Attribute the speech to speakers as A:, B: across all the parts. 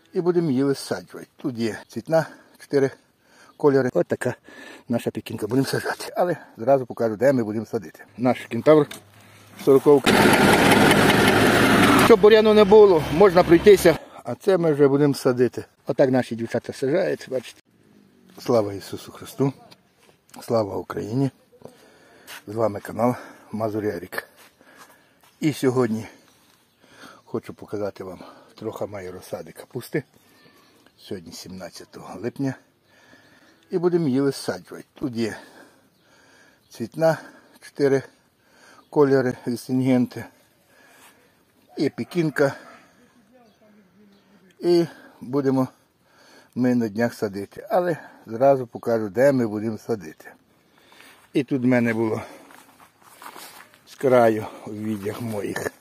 A: І будемо її висаджувати. Тут є цвітна, 4 кольори. Ось така наша пекінка. Будемо саджати. Але зразу покажу, де ми будемо садити. Наш кентавр 40-ка. Щоб бур'яну не було, можна пройтися. А це ми вже будемо садити. Отак наші дівчата саджають, бачите. Слава Ісусу Христу. Слава Україні. З вами канал Мазур Ярик. І сьогодні хочу показати вам трохи маю розсади капусти. Сьогодні 17 липня. І будемо її висаджувати. Тут є цвітна, 4 кольори вісінгенти. І пекінка. І будемо ми на днях садити. Але зразу покажу, де ми будемо садити. І тут в мене було з краю у віддях моїх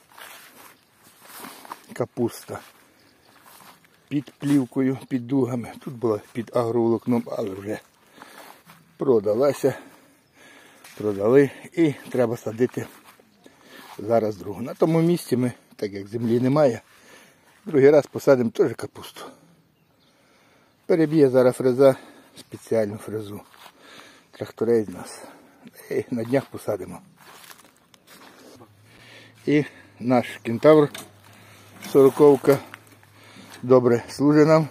A: капуста під плівкою, під дугами. Тут була під агроволокном, але вже продалася. Продали і треба садити зараз другу. На тому місці ми, так як землі немає, другий раз посадимо теж капусту. Переб'є зараз фреза, спеціальну фрезу. Тракторець нас. І на днях посадимо. І наш кентавр 40-ка добре служить нам.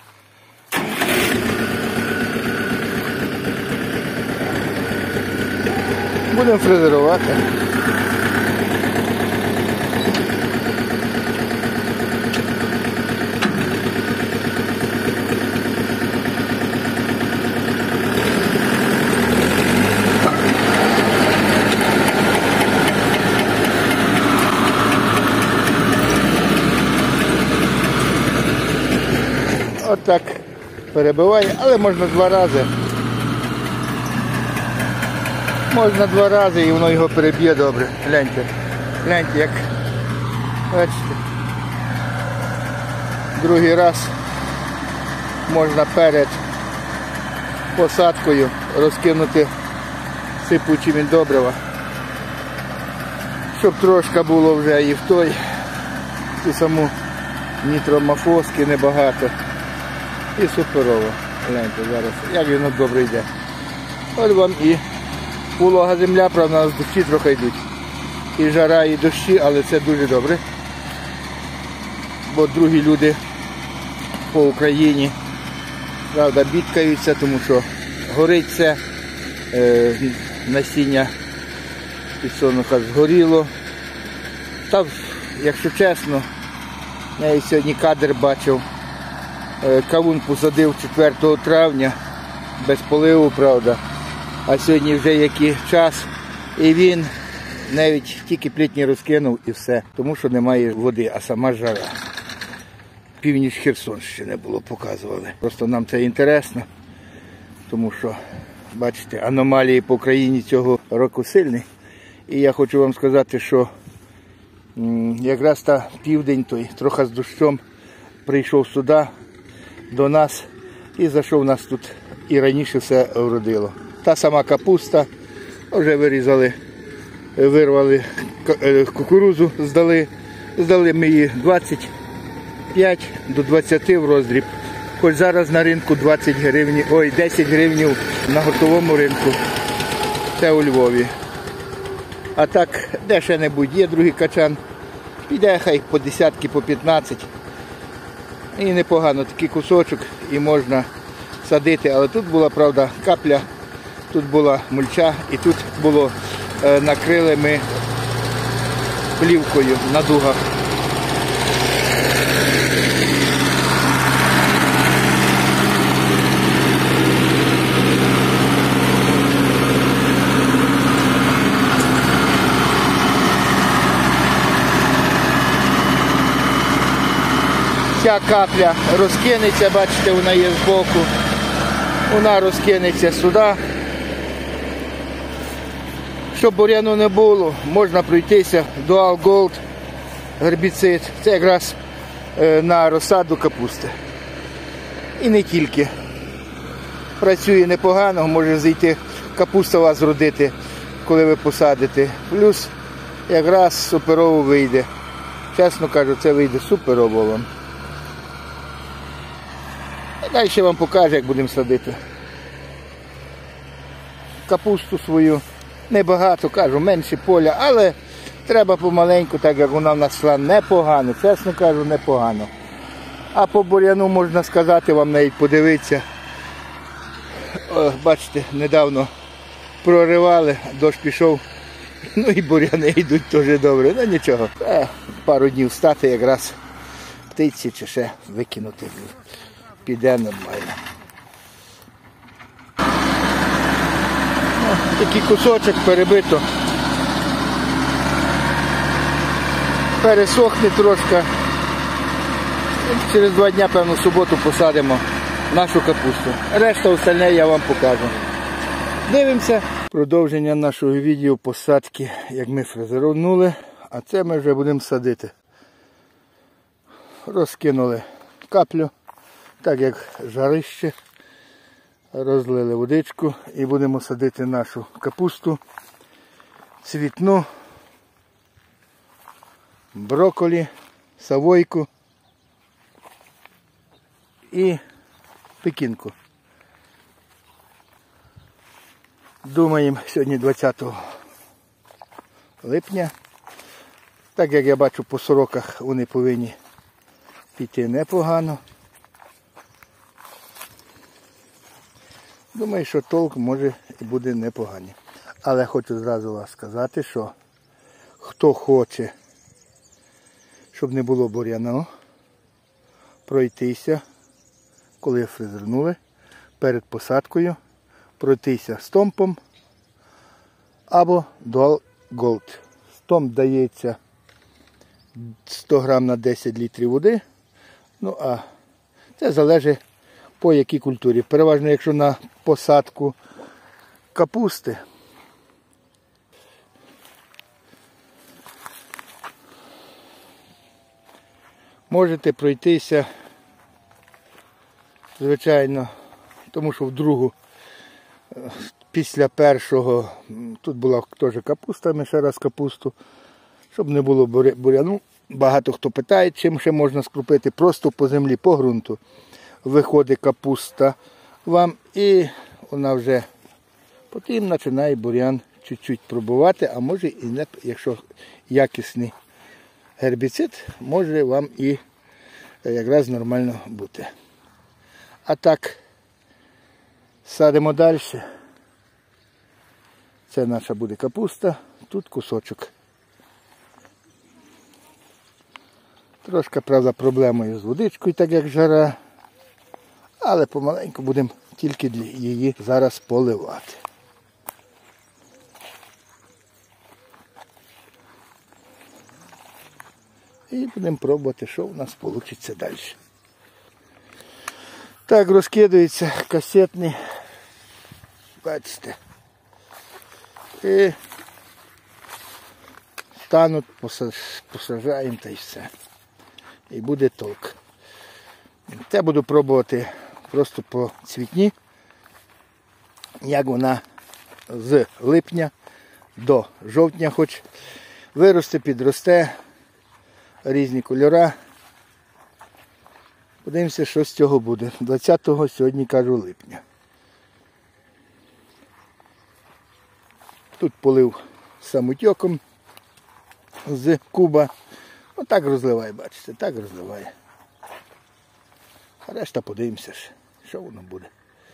A: Будемо фрезерувати. Отак перебиває, але можна 2 рази. Можна 2 рази і воно його переб'є добре. Гляньте, гляньте як, бачите. Другий раз можна перед посадкою розкинути сипучі добрива. Щоб трошки було вже і в той, ту саму нітромофоски небагато. І суперово. Гляньте зараз, як воно добре йде. От вам і волога земля, правда, у нас дощі трохи йдуть. І жара, і дощі, але це дуже добре. Бо другі люди по Україні, правда, бідкаються, тому що горить це, насіння підсолнуха згоріло. Та, якщо чесно, я сьогодні кадр бачив. Кавун посадив 4 травня, без поливу, правда. А сьогодні вже який час. І він навіть тільки плітні розкинув і все. Тому що немає води, а сама жара. Північ Херсонщини було, показували. Просто нам це інтересно. Тому що, бачите, аномалії по країні цього року сильні. І я хочу вам сказати, що якраз та південь той, трохи з дощом, прийшов сюди, до нас і зайшов нас тут і раніше все вродило. Та сама капуста, вже вирізали, вирвали кукурудзу, здали ми її 25 до 20 в роздріб. Хоч зараз на ринку 10 гривень на гуртовому ринку, це у Львові. А так, де ще-небудь є другий качан, піде хай по 10, по 15. І непогано, такий кусочок і можна садити. Але тут була, правда, капля, тут була мульча і тут було, накрили ми плівкою на дугах. Ця капля розкинеться, бачите, вона є збоку. Вона розкинеться сюди. Щоб бур'яну не було, можна пройтися Dual Gold гербіцид. Це якраз на розсаду капусти. І не тільки. Працює непогано, може зайти капуста у вас зродити, коли ви посадите. Плюс якраз суперово вийде. Чесно кажу, це вийде суперово вам. І далі вам покажу, як будемо садити. Капусту свою. Небагато, кажу, менше поля, але треба помаленьку, так як вона в нас йшла непогано, чесно кажу, непогано. А по бур'яну, можна сказати, вам навіть подивитися. О, бачите, недавно проривали, дощ пішов, ну і бур'яни йдуть теж добре, ну нічого. Пару днів стати, якраз птиці чи ще викинути, піде нормально. Такий кусочок перебито. Пересохне трошки. Через 2 дні, певно, в суботу посадимо нашу капусту. Решта остальне я вам покажу. Дивимося. Продовження нашого відео посадки, як ми фрезерували, а це ми вже будемо садити. Розкинули каплю, так як жарище. Розлили водичку і будемо садити нашу капусту, цвітну, брокколі, савойку і пекінку. Думаємо, сьогодні 20 липня. Так як я бачу по сороках, вони повинні піти непогано. Думаю, що толк може і буде непоганий. Але хочу зразу вас сказати, що хто хоче, щоб не було бур'яну, пройтися, коли фрезернули, перед посадкою, пройтися стомпом або Dual Gold. Стомп дається 100 грам на 10 літрів води, ну а це залежить по якій культурі. Переважно, якщо на посадку капусти, можете пройтися, звичайно, тому що в другу, після першого, тут була теж капуста, ми ще раз капусту, щоб не було бур'яну. Багато хто питає, чим ще можна скрупити, просто по землі, по ґрунту. Виходить капуста вам і вона вже потім починає бур'ян чуть-чуть пробувати, а може і не, якщо якісний гербіцид, може вам і якраз нормально бути. А так, садимо далі. Це наша буде капуста, тут кусочок. Трошки, правда, проблемою з водичкою, так як жара. Але помаленьку будемо тільки її зараз поливати. І будемо пробувати, що в нас вийде далі. Так, розкидується касетний. Бачите. І стануть, посажаємо та й все. І буде толк. Це буду пробувати просто по цвітні, як вона з липня до жовтня хоч виросте, підросте, різні кольори. Подивимося, що з цього буде. 20-го сьогодні, кажу, липня. Тут полив самотьоком з куба. Отак розливає, бачите, так розливає. А решта подивимося, що воно буде.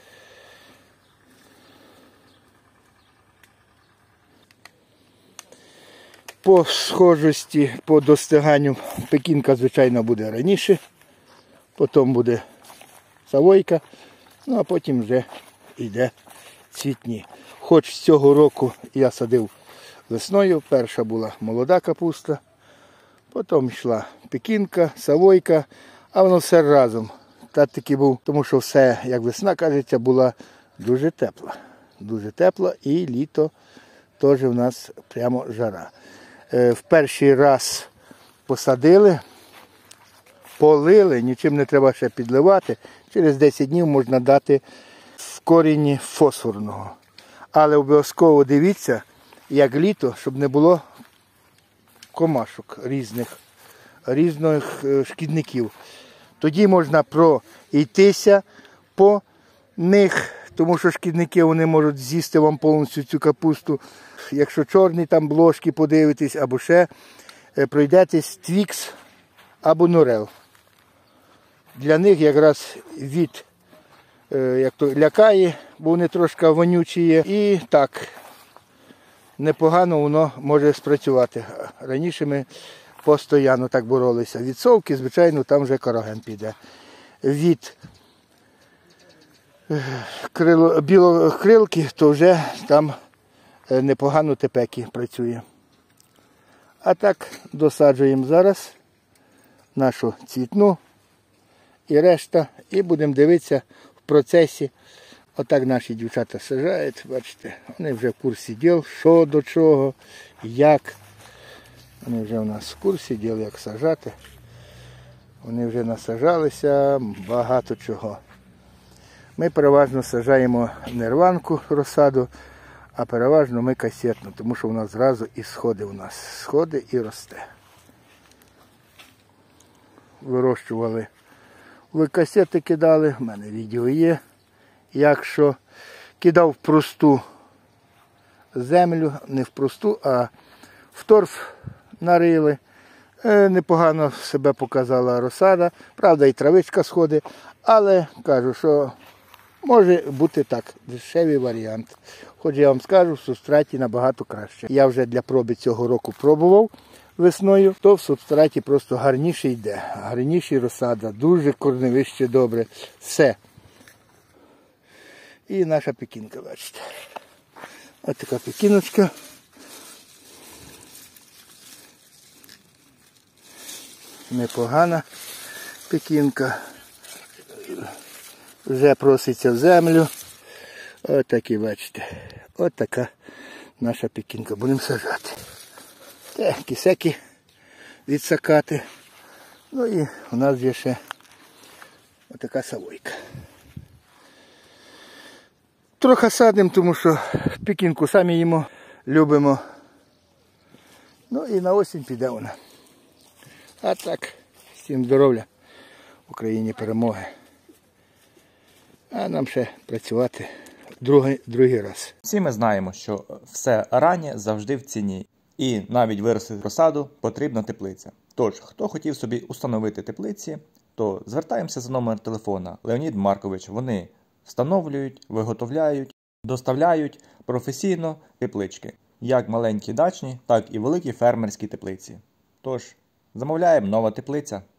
A: По схожості, по достиганню пекінка, звичайно, буде раніше. Потім буде савойка, ну а потім вже йде цвітні. Хоч цього року я садив весною, перша була молода капуста, потім йшла пекінка, савойка, а воно все разом. Та таки був, тому що все, як весна, кажеться, була дуже тепла. Дуже тепла і літо теж в нас прямо жара. В перший раз посадили, полили, нічим не треба ще підливати. Через 10 днів можна дати в корінні фосфорного. Але обов'язково дивіться, як літо, щоб не було комашок різних шкідників. Тоді можна пройтися, по них, тому що шкідники вони можуть з'їсти вам повністю цю капусту. Якщо чорні там блошки подивитесь, або ще пройдетесь Твікс або Нурел. Для них якраз від як то лякає, бо вони трошки вонючі є. І так, непогано воно може спрацювати. Раніше ми постійно так боролися. Від совки, звичайно, там вже караген піде. Від білокрилки, то вже там непогано тепекі працює. А так досаджуємо зараз нашу цвітну і решта. І будемо дивитися в процесі. Отак наші дівчата саджають, бачите, вони вже в курсі діл, що до чого, як. Вони вже у нас в курсі діл, як саджати. Вони вже насаджалися багато чого. Ми переважно саджаємо нерванку розсаду, а переважно ми касетну, тому що у нас зразу і сходи у нас. Сходи і росте. Вирощували. Ви касети кидали, в мене відео є. Якщо кидав в просту землю, не в просту, а в торф нарили. Непогано себе показала розсада. Правда, і травичка сходить, але кажу, що може бути так, дешевий варіант. Хоч я вам скажу, в субстраті набагато краще. Я вже для проби цього року пробував весною, то в субстраті просто гарніше йде. Гарніше розсада, дуже корневище добре. Все. І наша пекінка, бачите. Ось така пекіночка. Непогана пекінка. Вже проситься в землю. Ось такі, бачите. Ось така наша пекінка. Будемо саджати. Кисеки відсакати. Ну і у нас є ще ось така савойка. Трохи садимо, тому що пекінку самі їмо, любимо. Ну і на осінь піде вона. А так, всім здоров'я, Україні перемоги. А нам ще працювати другий раз.
B: Всі ми знаємо, що все раннє завжди в ціні. І навіть виростити розсаду потрібна теплиця. Тож, хто хотів собі установити теплиці, то звертаємося за номер телефона Леонід Маркович. Вони встановлюють, виготовляють, доставляють професійно теплички. Як маленькі дачні, так і великі фермерські теплиці. Тож, замовляємо нова теплиця.